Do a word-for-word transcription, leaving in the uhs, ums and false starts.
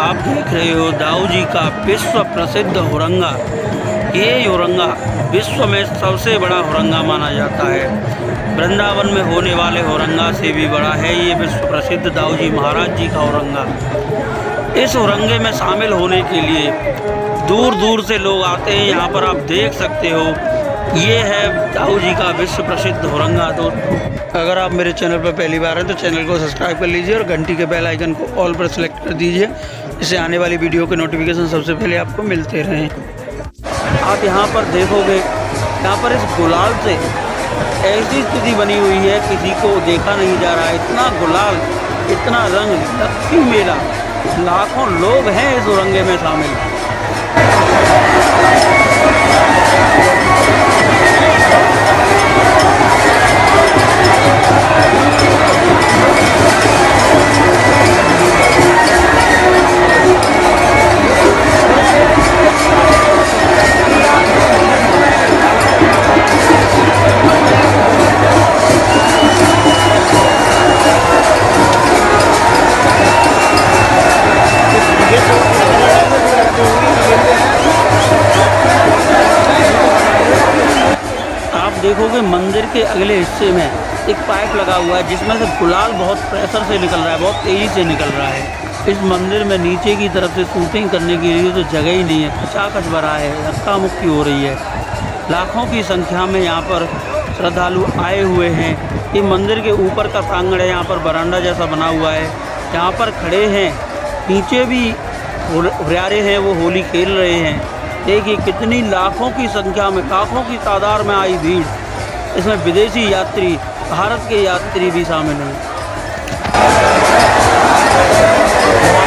आप देख रहे हो दाऊ जी का विश्व प्रसिद्ध हुरंगा। ये हुरंगा विश्व में सबसे बड़ा हुरंगा माना जाता है। वृंदावन में होने वाले हुरंगा से भी बड़ा है ये विश्व प्रसिद्ध दाऊ जी महाराज जी का हुरंगा। इस हुरंगे में शामिल होने के लिए दूर दूर से लोग आते हैं। यहाँ पर आप देख सकते हो ये है दाऊ जी का विश्व प्रसिद्ध हुरंगा। तो अगर आप मेरे चैनल पर पहली बार हैं तो चैनल को सब्सक्राइब कर लीजिए और घंटी के बेल आइकन को ऑल पर सेलेक्ट कर दीजिए, इससे आने वाली वीडियो के नोटिफिकेशन सबसे पहले आपको मिलते रहें। आप यहाँ पर देखोगे, यहाँ पर इस गुलाल से ऐसी स्थिति बनी हुई है किसी को देखा नहीं जा रहा है। इतना गुलाल, इतना रंग, लक्ष्मी मेला, लाखों लोग हैं इस हुरंगे में शामिल। देखोगे मंदिर के अगले हिस्से में एक पाइप लगा हुआ है जिसमें से गुलाल बहुत प्रेशर से निकल रहा है, बहुत तेज़ी से निकल रहा है। इस मंदिर में नीचे की तरफ से शूटिंग करने के लिए तो जगह ही नहीं है, खचाखच भरा है, धक्का मुक्की हो रही है। लाखों की संख्या में यहाँ पर श्रद्धालु आए हुए हैं। ये मंदिर के ऊपर का प्रांगण है, यहाँ पर बरामदा जैसा बना हुआ है, यहाँ पर खड़े हैं। नीचे भी हुरियारे हैं, वो होली खेल रहे हैं। देखिए कितनी लाखों की संख्या में, लाखों की तादाद में आई भीड़। इसमें विदेशी यात्री, भारत के यात्री भी शामिल हैं।